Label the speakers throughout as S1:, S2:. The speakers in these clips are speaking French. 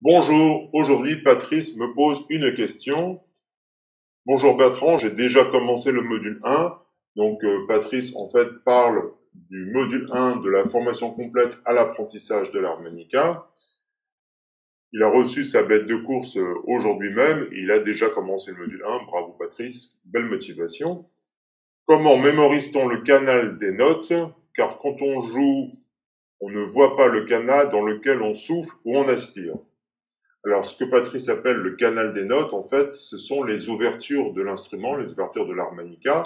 S1: Bonjour, aujourd'hui Patrice me pose une question. Bonjour Bertrand, j'ai déjà commencé le module 1. Donc Patrice en fait parle du module 1 de la formation complète à l'apprentissage de l'harmonica. Il a reçu sa bête de course aujourd'hui même. Il a déjà commencé le module 1. Bravo Patrice, belle motivation. Comment mémorise-t-on le canal des notes? Car quand on joue, on ne voit pas le canal dans lequel on souffle ou on aspire. Alors, ce que Patrice appelle le canal des notes, en fait, ce sont les ouvertures de l'instrument, les ouvertures de l'harmonica.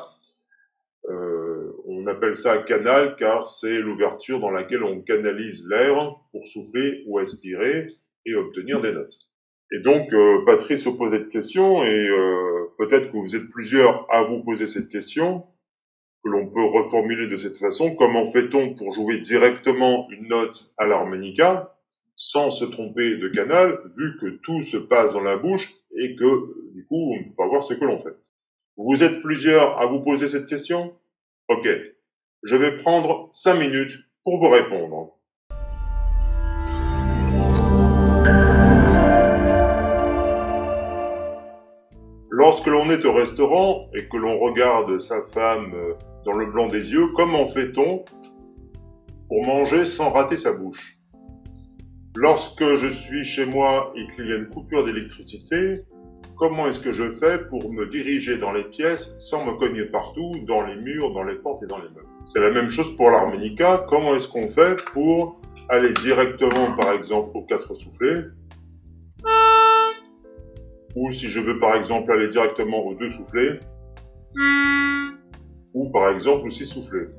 S1: On appelle ça canal car c'est l'ouverture dans laquelle on canalise l'air pour souffler ou aspirer et obtenir des notes. Et donc, Patrice se pose cette question et peut-être que vous êtes plusieurs à vous poser cette question, que l'on peut reformuler de cette façon. Comment fait-on pour jouer directement une note à l'harmonica sans se tromper de canal, vu que tout se passe dans la bouche et que, du coup, on ne peut pas voir ce que l'on fait. Vous êtes plusieurs à vous poser cette question? Ok. Je vais prendre 5 minutes pour vous répondre. Lorsque l'on est au restaurant et que l'on regarde sa femme dans le blanc des yeux, comment fait-on pour manger sans rater sa bouche? Lorsque je suis chez moi et qu'il y a une coupure d'électricité, comment est-ce que je fais pour me diriger dans les pièces sans me cogner partout, dans les murs, dans les portes et dans les meubles? C'est la même chose pour l'harmonica. Comment est-ce qu'on fait pour aller directement, par exemple, aux 4 soufflets? Ou si je veux, par exemple, aller directement aux 2 soufflets? Ou, par exemple, aux 6 soufflets?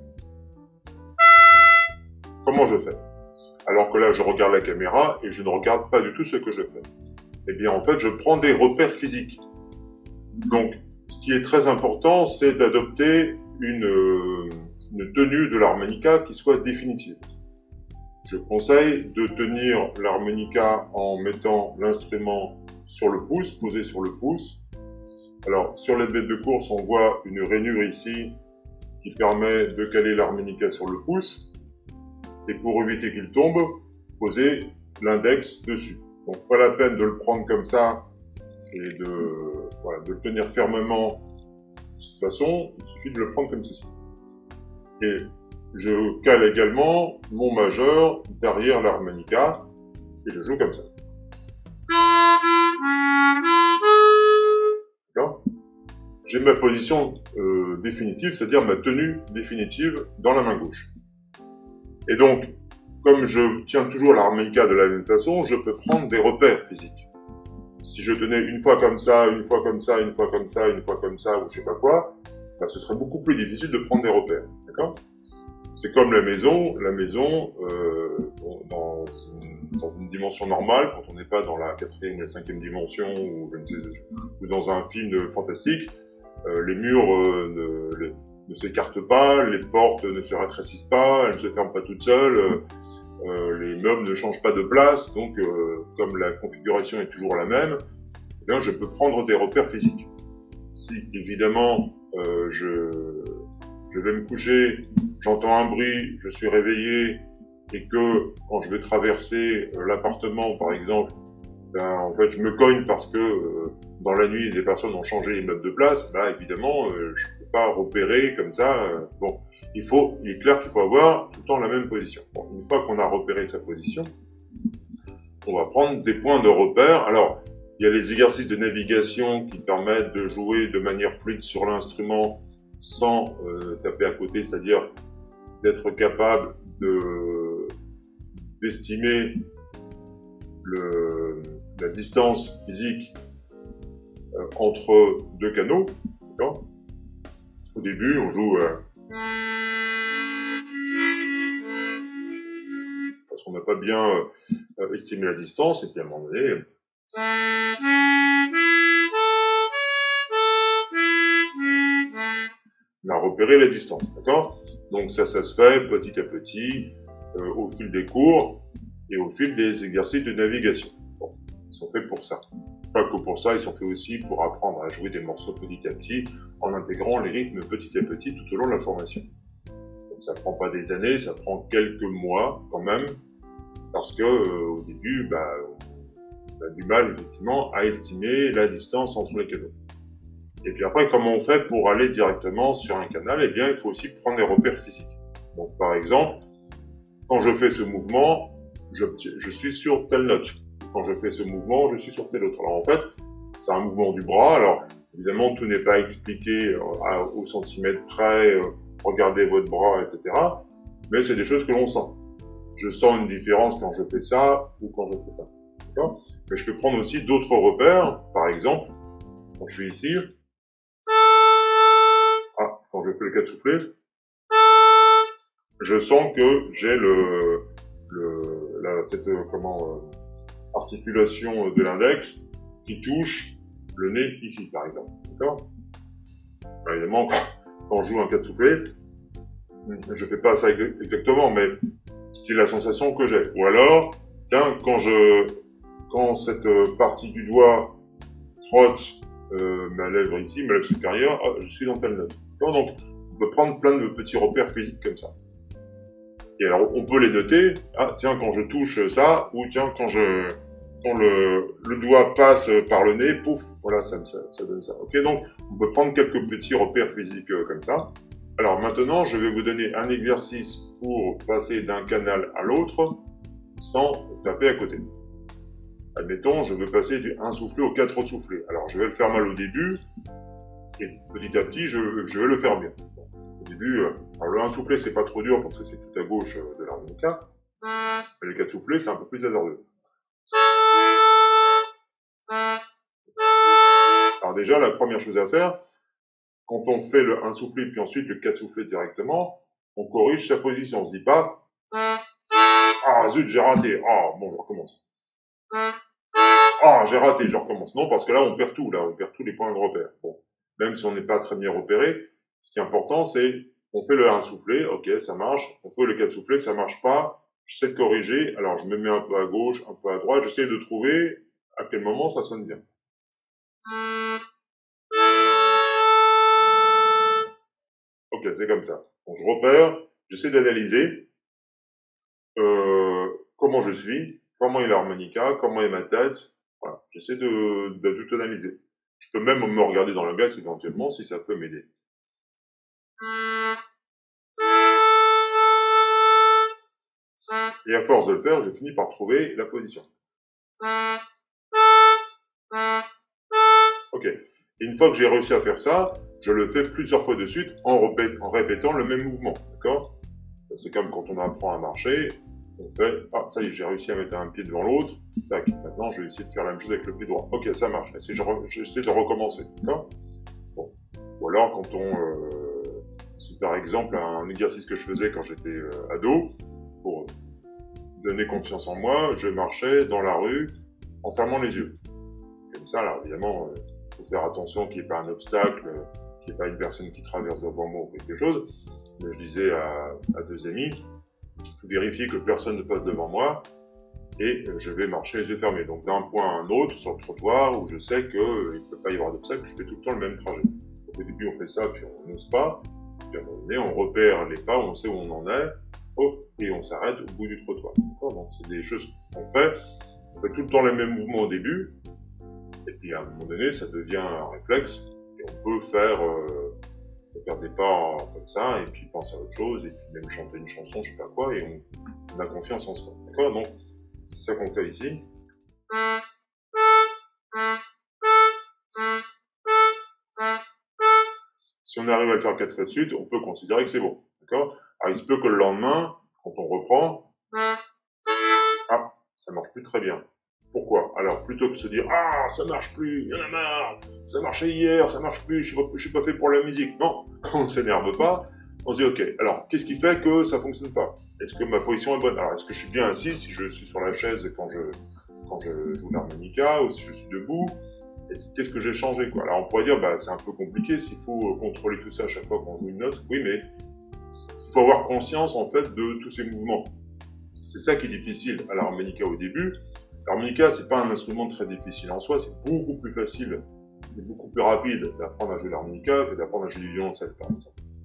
S1: Comment je fais? Alors que là, je regarde la caméra et je ne regarde pas du tout ce que je fais. Eh bien, en fait, je prends des repères physiques. Donc, ce qui est très important, c'est d'adopter une tenue de l'harmonica qui soit définitive. Je conseille de tenir l'harmonica en mettant l'instrument sur le pouce, posé sur le pouce. Alors, sur les bêtes de course, on voit une rainure ici qui permet de caler l'harmonica sur le pouce. Et pour éviter qu'il tombe, posez l'index dessus. Donc pas la peine de le prendre comme ça et de le tenir fermement de cette façon, il suffit de le prendre comme ceci. Et je cale également mon majeur derrière l'harmonica et je joue comme ça. D'accord ? J'ai ma position définitive, c'est-à-dire ma tenue définitive dans la main gauche. Et donc, comme je tiens toujours l'harmonica de la même façon, je peux prendre des repères physiques. Si je tenais une fois comme ça, une fois comme ça, une fois comme ça, une fois comme ça, ou je sais pas quoi, bah, ce serait beaucoup plus difficile de prendre des repères. D'accord ? C'est comme la maison. La maison, dans une dimension normale, quand on n'est pas dans la 4e ou la 5e dimension, ou dans un film fantastique, les murs ne s'écartent pas, les portes ne se rétrécissent pas, elles ne se ferment pas toutes seules, les meubles ne changent pas de place, donc comme la configuration est toujours la même, eh bien, je peux prendre des repères physiques. Si évidemment je vais me coucher, j'entends un bruit, je suis réveillé, et que quand je vais traverser l'appartement par exemple, ben, en fait je me cogne parce que dans la nuit des personnes ont changé les meubles de place, ben, évidemment je peux pas repérer comme ça. Bon, il est clair qu'il faut avoir tout le temps la même position. Bon, une fois qu'on a repéré sa position, on va prendre des points de repère. Alors, il y a les exercices de navigation qui permettent de jouer de manière fluide sur l'instrument sans taper à côté, c'est-à-dire d'être capable d'estimer la distance physique entre 2 canaux. D'accord ? Au début, on joue parce qu'on n'a pas bien estimé la distance, et puis à un moment donné, on a repéré la distance. D'accord ? Donc ça se fait petit à petit au fil des cours et au fil des exercices de navigation. Bon, ils sont faits pour ça. Pas que pour ça, ils sont faits aussi pour apprendre à jouer des morceaux petit à petit, en intégrant les rythmes petit à petit tout au long de la formation. Donc ça prend pas des années, ça prend quelques mois quand même, parce que au début, On a du mal, effectivement, à estimer la distance entre les canaux. Et puis après, comment on fait pour aller directement sur un canal? Eh bien, il faut aussi prendre des repères physiques. Donc, par exemple, quand je fais ce mouvement, je suis sur telle note. Quand je fais ce mouvement, je suis sur telle autre. Alors, en fait, c'est un mouvement du bras. Alors, évidemment, tout n'est pas expliqué au centimètre près. Regardez votre bras, etc. Mais c'est des choses que l'on sent. Je sens une différence quand je fais ça ou quand je fais ça. D'accord? Mais je peux prendre aussi d'autres repères. Par exemple, quand je suis ici, quand je fais le 4 soufflé, je sens que j'ai cette articulation de l'index qui touche le nez ici, par exemple. D'accord? Évidemment, quand je joue un 4 soufflé, je fais pas ça exactement, mais c'est la sensation que j'ai. Ou alors, tiens, quand cette partie du doigt frotte ma lèvre ici, ma lèvre supérieure, je suis dans telle note. Donc, on peut prendre plein de petits repères physiques comme ça. Et alors, on peut les noter. Ah, tiens, quand je touche ça, ou tiens, quand le doigt passe par le nez, pouf, voilà, ça donne ça. Ok, donc, on peut prendre quelques petits repères physiques comme ça. Alors maintenant, je vais vous donner un exercice pour passer d'un canal à l'autre sans taper à côté. Admettons, je veux passer du 1 soufflé au 4 soufflés. Alors, je vais le faire mal au début, et petit à petit, je vais le faire bien. Bon, au début, alors le 1 soufflé, c'est pas trop dur parce que c'est tout à gauche de l'harmonica. Mais le 4 soufflé, c'est un peu plus hasardeux. Alors déjà, la première chose à faire, quand on fait le 1 soufflé, puis ensuite le 4 soufflé directement, on corrige sa position. On se dit pas « Ah zut, j'ai raté. Ah, bon, je recommence. Ah, j'ai raté, je recommence. » Non, parce que là, on perd tout. Là, on perd tous les points de repère. Bon, même si on n'est pas très bien repéré, ce qui est important, c'est on fait le 1 soufflé, ok, ça marche. On fait le 4 soufflé, ça marche pas. J'essaie de corriger. Alors, je me mets un peu à gauche, un peu à droite. J'essaie de trouver à quel moment ça sonne bien. Ok, c'est comme ça. Donc, je repère, j'essaie d'analyser comment je suis, comment est l'harmonica, comment est ma tête. Voilà, j'essaie de tout analyser. Je peux même me regarder dans le glace éventuellement si ça peut m'aider. Et à force de le faire, je finis par trouver la position. Ok. Et une fois que j'ai réussi à faire ça, je le fais plusieurs fois de suite en répétant le même mouvement. D'accord? C'est comme quand on apprend à marcher, on fait « Ah, ça y est, j'ai réussi à mettre un pied devant l'autre. Tac, maintenant je vais essayer de faire la même chose avec le pied droit. Ok, ça marche. J'essaie de recommencer. D'accord? Bon. Ou alors, quand c'est par exemple un exercice que je faisais quand j'étais ado, pour donner confiance en moi, je marchais dans la rue en fermant les yeux. Comme ça, alors évidemment, il faut faire attention qu'il n'y ait pas un obstacle, qu'il n'y ait pas une personne qui traverse devant moi ou quelque chose. Mais je disais à deux amis, vérifier que personne ne passe devant moi et je vais marcher les yeux fermés. Donc d'un point à un autre sur le trottoir où je sais qu'il ne peut pas y avoir d'obstacle, je fais tout le temps le même trajet. Donc, au début on fait ça puis on n'ose pas, puis à un moment donné on repère les pas, on sait où on en est, et on s'arrête au bout du trottoir. Donc c'est des choses qu'on fait, on fait tout le temps les mêmes mouvements au début, et puis à un moment donné ça devient un réflexe, et on peut faire des pas comme ça, et puis penser à autre chose, et puis même chanter une chanson, je sais pas quoi, et on a confiance en soi. D'accord? Donc, c'est ça qu'on fait ici. Si on arrive à le faire 4 fois de suite, on peut considérer que c'est bon. D'accord? Alors, il se peut que le lendemain, quand on reprend, ça marche plus très bien. Pourquoi? Alors, plutôt que de se dire « Ah, ça marche plus, il y en a marre, ça marchait hier, ça marche plus, je suis pas fait pour la musique. » Non, on ne s'énerve pas, on se dit « Ok, alors, qu'est-ce qui fait que ça fonctionne pas? Est-ce que ma position est bonne? Alors, est-ce que je suis bien assis si je suis sur la chaise quand je joue l'harmonica, ou si je suis debout? Qu'est-ce que j'ai changé, quoi? » Alors, on pourrait dire « C'est un peu compliqué s'il faut contrôler tout ça à chaque fois qu'on joue une note. » Oui, mais il faut avoir conscience, en fait, de tous ces mouvements. C'est ça qui est difficile à l'harmonica au début. L'harmonica, c'est pas un instrument très difficile en soi, c'est beaucoup plus facile et beaucoup plus rapide d'apprendre à jouer l'harmonica que d'apprendre à jouer du violoncelle, par exemple.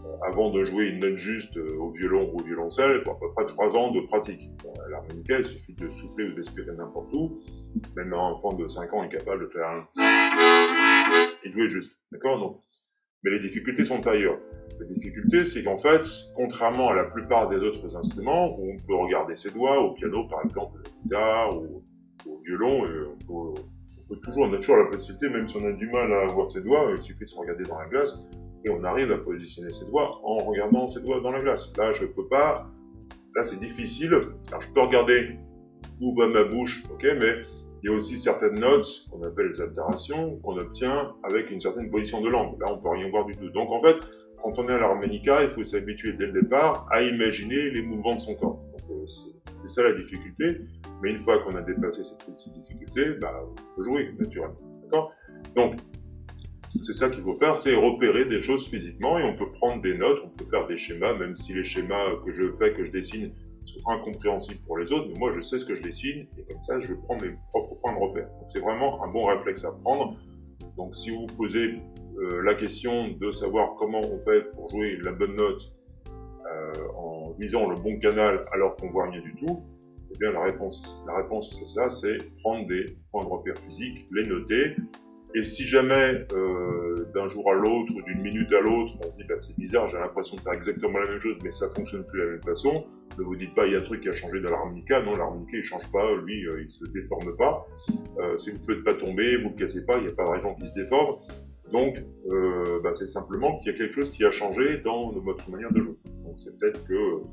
S1: avant de jouer une note juste au violon ou au violoncelle, il faut à peu près 3 ans de pratique. Bon, à l'harmonica, il suffit de souffler ou d'aspirer n'importe où. Même un enfant de 5 ans est capable de faire un... et de jouer juste. D'accord? Donc, mais les difficultés sont ailleurs. La difficulté, c'est qu'en fait, contrairement à la plupart des autres instruments, où on peut regarder ses doigts, au piano par exemple, à la guitare ou au violon, on peut toujours, on a toujours la possibilité, même si on a du mal à voir ses doigts, il suffit de se regarder dans la glace, et on arrive à positionner ses doigts en regardant ses doigts dans la glace. Là, je peux pas, là c'est difficile, alors je peux regarder où va ma bouche, ok, mais il y a aussi certaines notes qu'on appelle les altérations, qu'on obtient avec une certaine position de langue. Là, on peut rien voir du tout. Donc en fait, quand on est à l'harmonica, il faut s'habituer dès le départ à imaginer les mouvements de son corps. C'est ça la difficulté, mais une fois qu'on a dépassé cette difficulté, bah, on peut jouer naturellement. D'accord? Donc, c'est ça qu'il faut faire, c'est repérer des choses physiquement et on peut prendre des notes, on peut faire des schémas, même si les schémas que je fais, que je dessine, sont incompréhensibles pour les autres, mais moi je sais ce que je dessine et comme ça je prends mes propres points de repère. Donc c'est vraiment un bon réflexe à prendre. Donc si vous vous posez la question de savoir comment on fait pour jouer la bonne note en visant le bon canal alors qu'on voit rien du tout, eh bien la réponse c'est ça, c'est prendre des points de repère physiques, les noter. Et si jamais, d'un jour à l'autre, ou d'une minute à l'autre, on dit bah, c'est bizarre, j'ai l'impression de faire exactement la même chose, mais ça fonctionne plus de la même façon, ne vous dites pas il y a un truc qui a changé dans l'harmonica, non, l'harmonica il change pas, lui il se déforme pas. Si vous ne faites pas tomber, vous ne le cassez pas, il n'y a pas de raison qu'il se déforme. Donc, bah, c'est simplement qu'il y a quelque chose qui a changé dans votre manière de jouer. Donc c'est peut-être que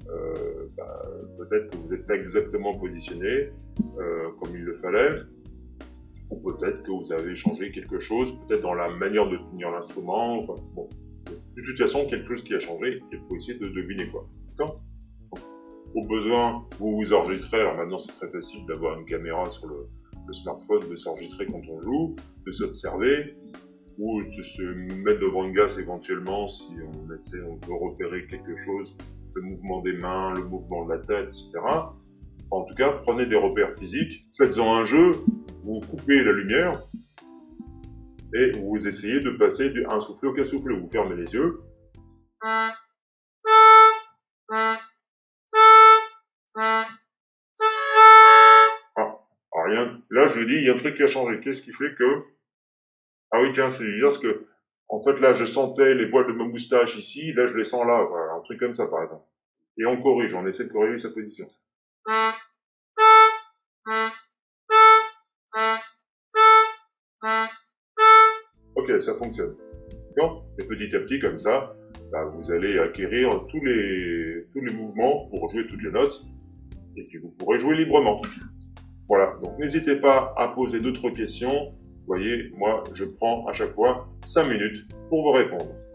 S1: vous n'êtes pas exactement positionné comme il le fallait. Ou peut-être que vous avez changé quelque chose, peut-être dans la manière de tenir l'instrument, enfin bon. De toute façon, quelque chose qui a changé, il faut essayer de deviner quoi. D'accord? Au besoin, vous vous enregistrez, alors maintenant c'est très facile d'avoir une caméra sur le smartphone, de s'enregistrer quand on joue, de s'observer, ou de se mettre devant une glace éventuellement si on peut repérer quelque chose, le mouvement des mains, le mouvement de la tête, etc. En tout cas, prenez des repères physiques, faites-en un jeu, vous coupez la lumière et vous essayez de passer d'un soufflet au cas soufflet. Vous fermez les yeux. Ah, rien. Là, je dis, il y a un truc qui a changé. Qu'est-ce qui fait que... Ah oui, tiens, c'est parce que, en fait, là, je sentais les poils de ma moustache ici, là, je les sens là. Voilà, un truc comme ça, par exemple. Et on corrige, on essaie de corriger sa position. Ok, ça fonctionne. Et petit à petit, comme ça, bah, vous allez acquérir tous les mouvements pour jouer toutes les notes, et puis vous pourrez jouer librement. Voilà, donc n'hésitez pas à poser d'autres questions. Vous voyez, moi, je prends à chaque fois 5 minutes pour vous répondre.